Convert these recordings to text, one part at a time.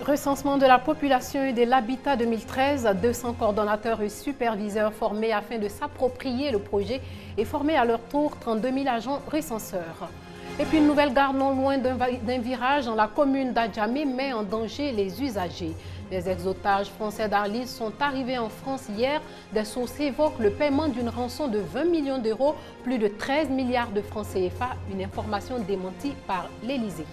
Recensement de la population et de l'habitat 2013, 200 coordonnateurs et superviseurs formés afin de s'approprier le projet et former à leur tour 32 000 agents recenseurs. Et puis une nouvelle gare non loin d'un virage dans la commune d'Adjamé met en danger les usagers. Les ex-otages français d'Arlis sont arrivés en France hier. Des sources évoquent le paiement d'une rançon de 20 millions d'euros, plus de 13 milliards de francs CFA, une information démentie par l'Élysée.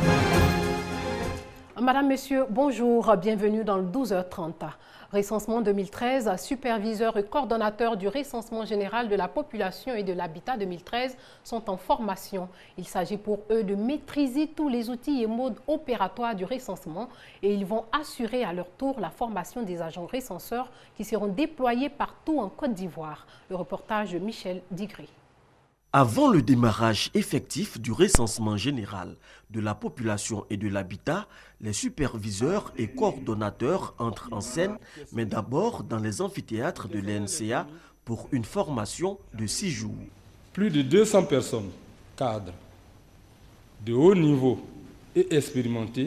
Madame, Monsieur, bonjour, bienvenue dans le 12h30. Recensement 2013, superviseurs et coordonnateurs du recensement général de la population et de l'habitat 2013 sont en formation. Il s'agit pour eux de maîtriser tous les outils et modes opératoires du recensement et ils vont assurer à leur tour la formation des agents recenseurs qui seront déployés partout en Côte d'Ivoire. Le reportage de Michel Digré. Avant le démarrage effectif du recensement général de la population et de l'habitat, les superviseurs et coordonnateurs entrent en scène, mais d'abord dans les amphithéâtres de l'ENCA pour une formation de 6 jours. Plus de 200 personnes, cadres, de haut niveau et expérimentés,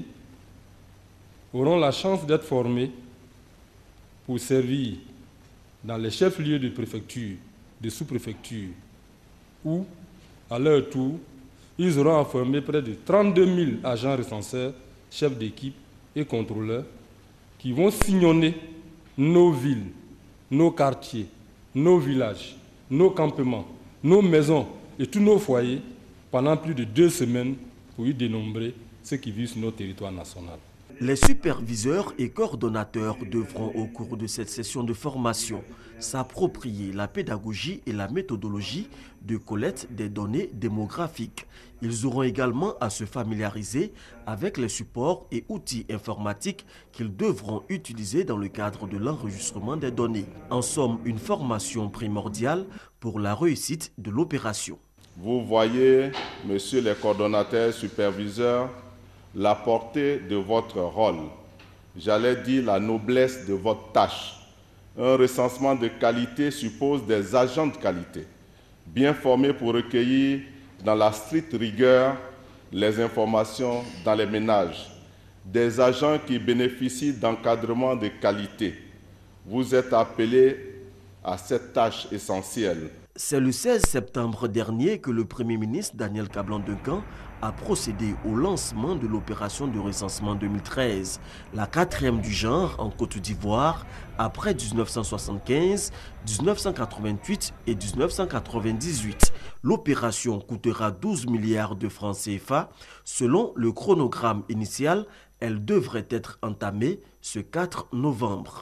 auront la chance d'être formés pour servir dans les chefs-lieux de préfecture, de sous-préfecture, où, à leur tour, ils auront à former près de 32 000 agents recenseurs, chefs d'équipe et contrôleurs qui vont sillonner nos villes, nos quartiers, nos villages, nos campements, nos maisons et tous nos foyers pendant plus de 2 semaines pour y dénombrer ceux qui vivent sur notre territoire national. Les superviseurs et coordonnateurs devront, au cours de cette session de formation, s'approprier la pédagogie et la méthodologie de collecte des données démographiques. Ils auront également à se familiariser avec les supports et outils informatiques qu'ils devront utiliser dans le cadre de l'enregistrement des données. En somme, une formation primordiale pour la réussite de l'opération. Vous voyez, messieurs les coordonnateurs superviseurs, la portée de votre rôle, j'allais dire la noblesse de votre tâche. Un recensement de qualité suppose des agents de qualité, bien formés pour recueillir dans la stricte rigueur les informations dans les ménages, des agents qui bénéficient d'encadrement de qualité. Vous êtes appelés à cette tâche essentielle. C'est le 16 septembre dernier que le Premier ministre Daniel Kablan-Duncan a procédé au lancement de l'opération de recensement 2013, la 4e du genre en Côte d'Ivoire, après 1975, 1988 et 1998. L'opération coûtera 12 milliards de francs CFA. Selon le chronogramme initial, elle devrait être entamée ce 4 novembre.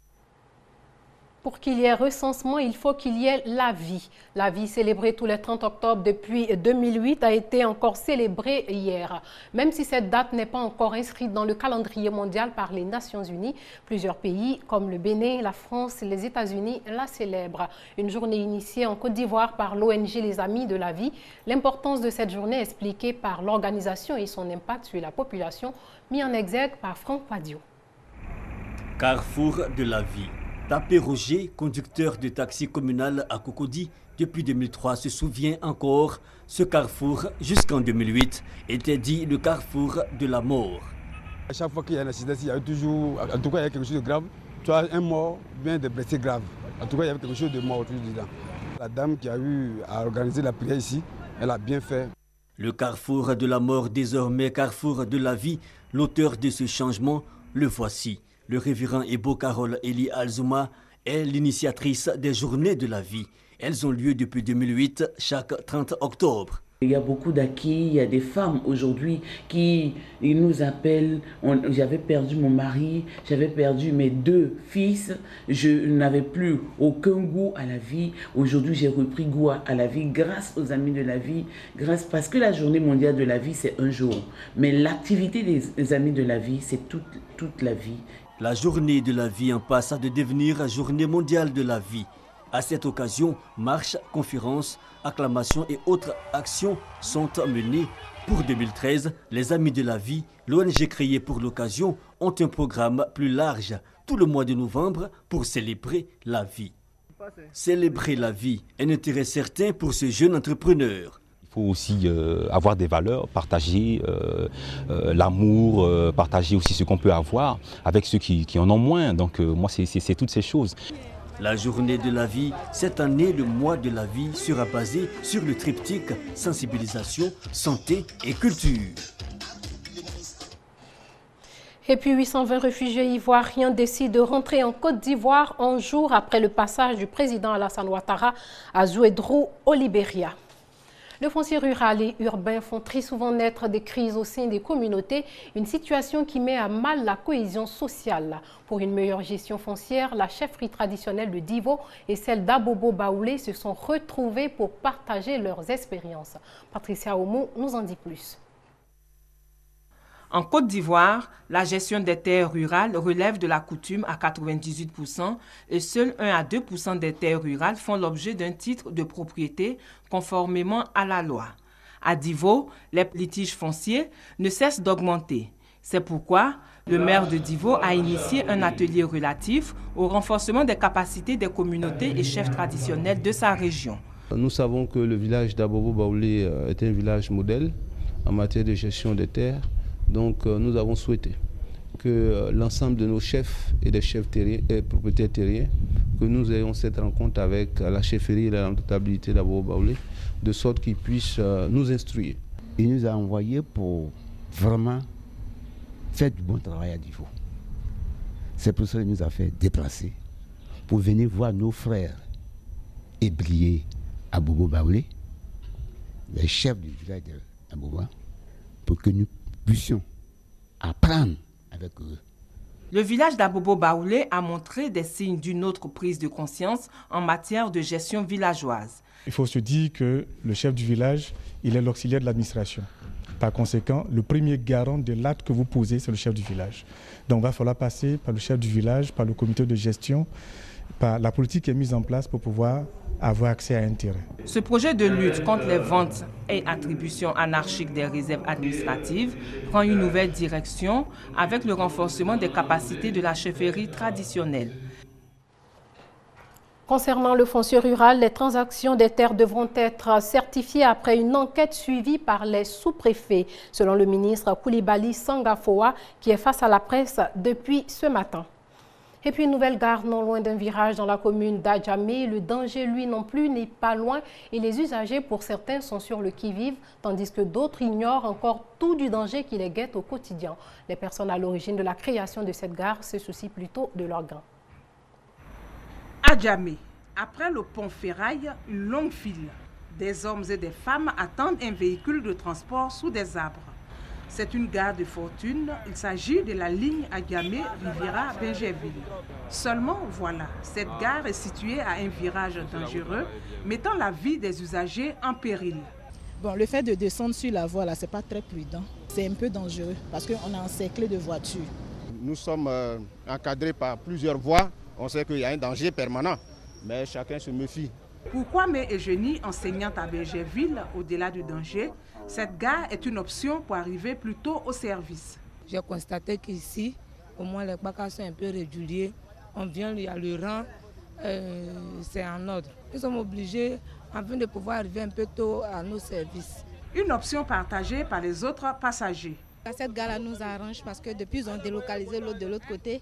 Pour qu'il y ait recensement, il faut qu'il y ait la vie. La vie célébrée tous les 30 octobre depuis 2008 a été encore célébrée hier. Même si cette date n'est pas encore inscrite dans le calendrier mondial par les Nations Unies, plusieurs pays comme le Bénin, la France et les États-Unis la célèbrent. Une journée initiée en Côte d'Ivoire par l'ONG Les Amis de la Vie. L'importance de cette journée est expliquée par l'organisation et son impact sur la population, mis en exergue par Franck Padio. Carrefour de la vie. Tapé Roger, conducteur de taxi communal à Cocody, depuis 2003 se souvient encore, ce carrefour, jusqu'en 2008, était dit le carrefour de la mort. À chaque fois qu'il y a un accident, il y a toujours, en tout cas, il y a quelque chose de grave. Soit un mort, bien des blessés graves. En tout cas, il y avait quelque chose de mort autour dedans. La dame qui a eu à organiser la prière ici, elle a bien fait. Le carrefour de la mort, désormais carrefour de la vie, l'auteur de ce changement, le voici. Le révérend Ebo Carole Eli Alzouma est l'initiatrice des Journées de la vie. Elles ont lieu depuis 2008, chaque 30 octobre. Il y a beaucoup d'acquis, il y a des femmes aujourd'hui qui nous appellent. J'avais perdu mon mari, j'avais perdu mes 2 fils, je n'avais plus aucun goût à la vie. Aujourd'hui, j'ai repris goût à la vie grâce aux Amis de la vie, parce que la Journée mondiale de la vie, c'est un jour. Mais l'activité des Amis de la vie, c'est toute la vie. La Journée de la vie en passe à devenir Journée mondiale de la vie. À cette occasion, marches, conférences, acclamations et autres actions sont menées. Pour 2013, les Amis de la vie, l'ONG créée pour l'occasion, ont un programme plus large tout le mois de novembre pour célébrer la vie. Célébrer la vie, un intérêt certain pour ce jeune entrepreneur. faut aussi avoir des valeurs, partager l'amour, partager aussi ce qu'on peut avoir avec ceux qui en ont moins. Donc moi, c'est toutes ces choses. La journée de la vie, cette année, le mois de la vie sera basé sur le triptyque sensibilisation, santé et culture. Et puis 820 réfugiés ivoiriens décident de rentrer en Côte d'Ivoire un jour après le passage du président Alassane Ouattara à Zouédrou au Libéria. Le foncier rural et urbain font très souvent naître des crises au sein des communautés, une situation qui met à mal la cohésion sociale. Pour une meilleure gestion foncière, la chefferie traditionnelle de Divo et celle d'Abobo Baoulé se sont retrouvées pour partager leurs expériences. Patricia Omo nous en dit plus. En Côte d'Ivoire, la gestion des terres rurales relève de la coutume à 98% et seuls 1 à 2% des terres rurales font l'objet d'un titre de propriété conformément à la loi. À Divo, les litiges fonciers ne cessent d'augmenter. C'est pourquoi le maire de Divo a initié un atelier relatif au renforcement des capacités des communautés et chefs traditionnels de sa région. Nous savons que le village d'Abobo Baoulé est un village modèle en matière de gestion des terres. Donc nous avons souhaité que l'ensemble de nos chefs et des chefs terriens et propriétaires terriens, que nous ayons cette rencontre avec la chefferie et la rentabilité d'Abobo Baoulé, de sorte qu'ils puissent nous instruire. Il nous a envoyés pour vraiment faire du bon travail à Divo. C'est pour ça qu'il nous a fait déplacer, pour venir voir nos frères ébriés à Bobo Baoulé, les chefs du village d'Abobo, pour que nous puissions apprendre avec eux. Le village d'Abobo Baoulé a montré des signes d'une autre prise de conscience en matière de gestion villageoise. Il faut se dire que le chef du village, il est l'auxiliaire de l'administration. Par conséquent, le premier garant de l'acte que vous posez, c'est le chef du village. Donc il va falloir passer par le chef du village, par le comité de gestion, par la politique qui est mise en place pour pouvoir avoir accès à un terrain. Ce projet de lutte contre les ventes et attributions anarchiques des réserves administratives prend une nouvelle direction avec le renforcement des capacités de la chefferie traditionnelle. Concernant le foncier rural, les transactions des terres devront être certifiées après une enquête suivie par les sous-préfets, selon le ministre Koulibaly Sangafoa, qui est face à la presse depuis ce matin. Et puis une nouvelle gare non loin d'un virage dans la commune d'Adjamé. Le danger, lui non plus, n'est pas loin et les usagers, pour certains, sont sur le qui-vive, tandis que d'autres ignorent encore tout du danger qui les guette au quotidien. Les personnes à l'origine de la création de cette gare se soucient plutôt de leur gain. Adjamé, après le pont ferraille, une longue file. Des hommes et des femmes attendent un véhicule de transport sous des arbres. C'est une gare de fortune. Il s'agit de la ligne Adjamé-Riviera-Benjerville. Seulement, voilà, cette gare est située à un virage dangereux, mettant la vie des usagers en péril. Bon, le fait de descendre sur la voie, là, c'est pas très prudent. C'est un peu dangereux parce qu'on est encerclé de voitures. Nous sommes encadrés par plusieurs voies. On sait qu'il y a un danger permanent, mais chacun se méfie. Pour Kwame Eugénie, enseignante à Benjerville, au-delà du danger, cette gare est une option pour arriver plus tôt au service. J'ai constaté qu'ici, au moins les bacs sont un peu réguliers. On vient, il y a le rang, c'est en ordre. Nous sommes obligés, afin de pouvoir arriver un peu tôt à nos services. Une option partagée par les autres passagers. Cette gare nous arrange parce que depuis qu'ils ont délocalisé l'autre de l'autre côté,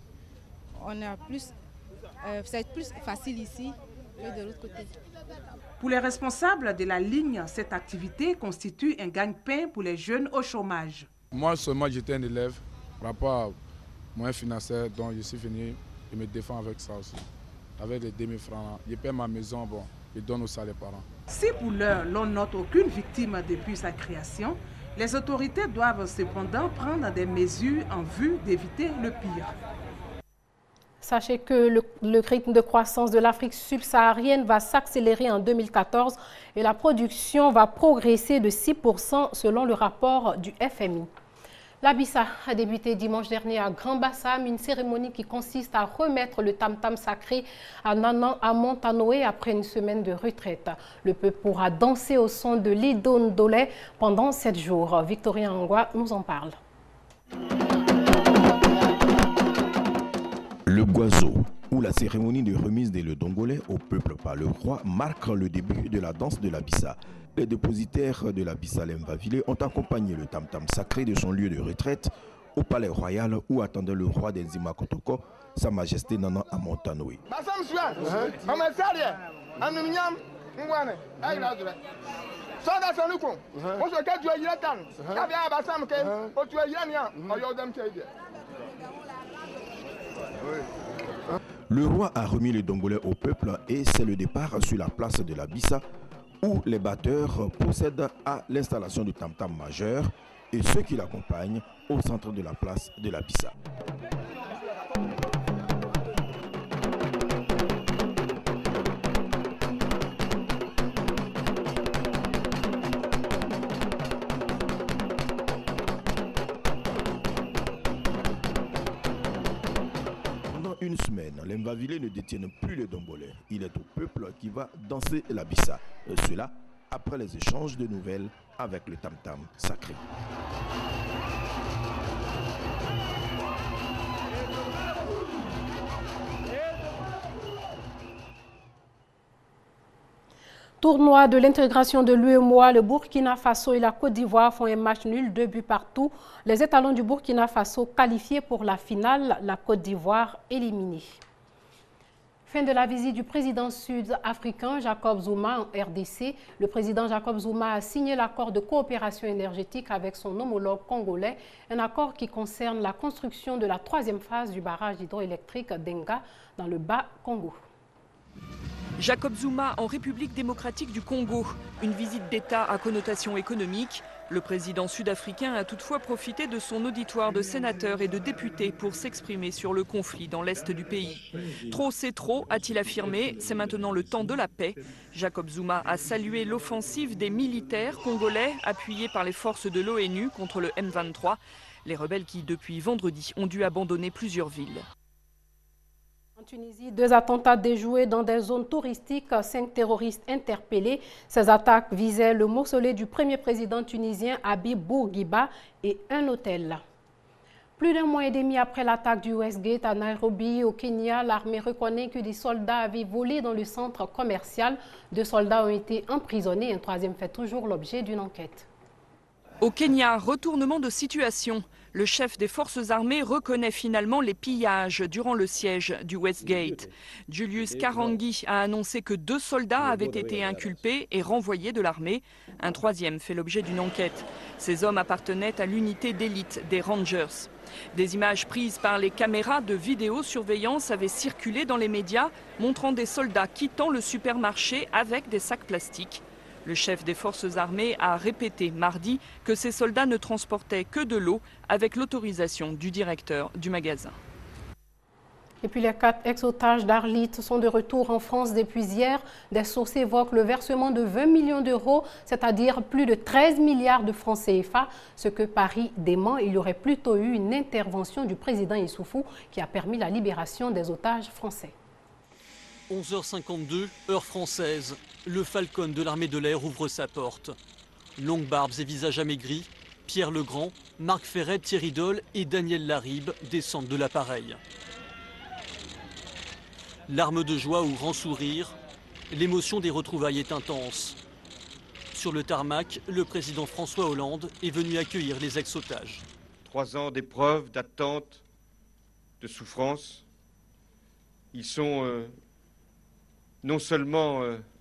c'est plus facile ici que de l'autre côté. Pour les responsables de la ligne, cette activité constitue un gagne-pain pour les jeunes au chômage. Moi seulement j'étais un élève par rapport à moyens financiers, donc je suis venu et me défends avec ça aussi. Avec les 2000 francs, je paie ma maison, bon, je donne aussi à les parents. Si pour l'heure l'on note aucune victime depuis sa création, les autorités doivent cependant prendre des mesures en vue d'éviter le pire. Sachez que le rythme de croissance de l'Afrique subsaharienne va s'accélérer en 2014 et la production va progresser de 6% selon le rapport du FMI. La Bissa a débuté dimanche dernier à Grand Bassam, une cérémonie qui consiste à remettre le tam-tam sacré à Montanoé après une semaine de retraite. Le peuple pourra danser au son de l'Idondolé pendant 7 jours. Victorien Angwa nous en parle. Le Gwazo, ou la cérémonie de remise des Ledongolais au peuple par le roi, marque le début de la danse de la Bissa. Les dépositaires de la Bissa Lemvaville ont accompagné le tam-tam sacré de son lieu de retraite au palais royal où attendait le roi des Nzima Kotoko, Sa Majesté Nana Amontanoé. Le roi a remis les Dongolais au peuple et c'est le départ sur la place de la Bissa où les batteurs procèdent à l'installation du tam-tam majeur et ceux qui l'accompagnent au centre de la place de la Bissa. Une semaine, les Mvavillés ne détiennent plus les Dombolais. Il est au peuple qui va danser la Bissa. Cela après les échanges de nouvelles avec le tam-tam sacré. Tournoi de l'intégration de l'UEMOA, le Burkina Faso et la Côte d'Ivoire font un match nul, 2 buts partout. Les étalons du Burkina Faso qualifiés pour la finale, la Côte d'Ivoire éliminée. Fin de la visite du président sud-africain Jacob Zuma en RDC. Le président Jacob Zuma a signé l'accord de coopération énergétique avec son homologue congolais, un accord qui concerne la construction de la 3e phase du barrage hydroélectrique d'Enga dans le Bas-Congo. Jacob Zuma en République démocratique du Congo. Une visite d'État à connotation économique. Le président sud-africain a toutefois profité de son auditoire de sénateurs et de députés pour s'exprimer sur le conflit dans l'est du pays. Trop c'est trop, a-t-il affirmé, c'est maintenant le temps de la paix. Jacob Zuma a salué l'offensive des militaires congolais appuyés par les forces de l'ONU contre le M23. Les rebelles qui, depuis vendredi, ont dû abandonner plusieurs villes. En Tunisie, 2 attentats déjoués dans des zones touristiques, 5 terroristes interpellés. Ces attaques visaient le mausolée du premier président tunisien Habib Bourguiba et un hôtel. Plus d'1 mois et demi après l'attaque du Westgate à Nairobi, au Kenya, l'armée reconnaît que des soldats avaient volé dans le centre commercial. 2 soldats ont été emprisonnés. Un 3e fait toujours l'objet d'une enquête. Au Kenya, retournement de situation. Le chef des forces armées reconnaît finalement les pillages durant le siège du Westgate. Julius Karangi a annoncé que 2 soldats avaient été inculpés et renvoyés de l'armée. Un 3e fait l'objet d'une enquête. Ces hommes appartenaient à l'unité d'élite des Rangers. Des images prises par les caméras de vidéosurveillance avaient circulé dans les médias, montrant des soldats quittant le supermarché avec des sacs plastiques. Le chef des forces armées a répété mardi que ces soldats ne transportaient que de l'eau avec l'autorisation du directeur du magasin. Et puis les 4 ex-otages d'Arlit sont de retour en France depuis hier. Des sources évoquent le versement de 20 millions d'euros, c'est-à-dire plus de 13 milliards de francs CFA, ce que Paris dément. Il y aurait plutôt eu une intervention du président Issoufou qui a permis la libération des otages français. 11h52, heure française. Le Falcon de l'armée de l'air ouvre sa porte. Longues barbes et visages amaigris, Pierre Legrand, Marc Ferret, Thierry Doll et Daniel Laribe descendent de l'appareil. Larmes de joie ou grand sourire, l'émotion des retrouvailles est intense. Sur le tarmac, le président François Hollande est venu accueillir les ex-otages. 3 ans d'épreuves, d'attente, de souffrance. Ils sont non seulement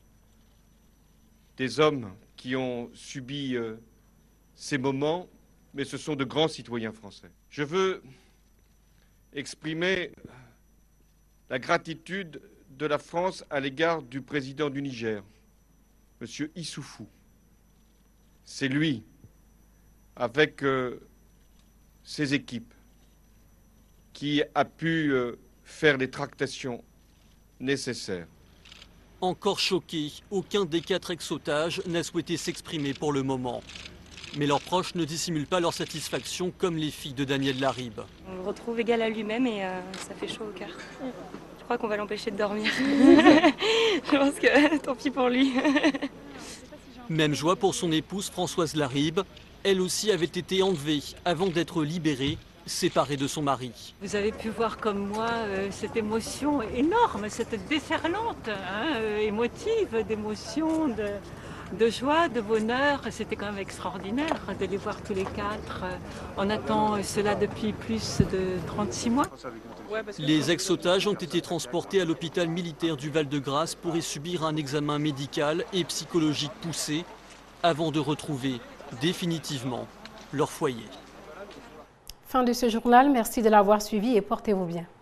des hommes qui ont subi ces moments, mais ce sont de grands citoyens français. Je veux exprimer la gratitude de la France à l'égard du président du Niger, M. Issoufou. C'est lui, avec ses équipes, qui a pu faire les tractations nécessaires. Encore choqués, aucun des 4 ex-otages n'a souhaité s'exprimer pour le moment. Mais leurs proches ne dissimulent pas leur satisfaction, comme les filles de Daniel Laribe. On le retrouve égal à lui-même et ça fait chaud au cœur. Je crois qu'on va l'empêcher de dormir. Je pense que tant pis pour lui. Même joie pour son épouse Françoise Laribe. Elle aussi avait été enlevée avant d'être libérée, séparée de son mari. Vous avez pu voir comme moi cette émotion énorme, cette déferlante émotive d'émotion, de joie, de bonheur. C'était quand même extraordinaire de les voir tous les quatre. On attend cela depuis plus de 36 mois. Les ex-otages ont été transportés à l'hôpital militaire du Val-de-Grâce pour y subir un examen médical et psychologique poussé avant de retrouver définitivement leur foyer. Fin de ce journal, merci de l'avoir suivi et portez-vous bien.